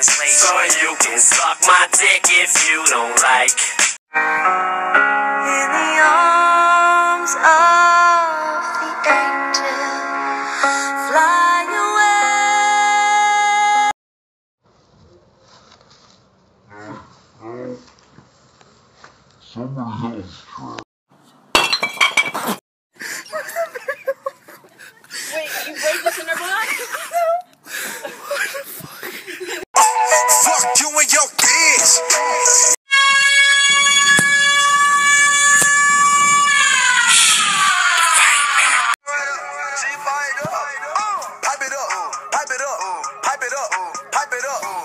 translate. So you can suck my dick if you don't like. In the arms of the angel, fly away. Somebody else try. Wait, you break this in our block? What the fuck? Fuck you and your bitch. Pipe it up, pipe it up, pipe it up, pipe it up.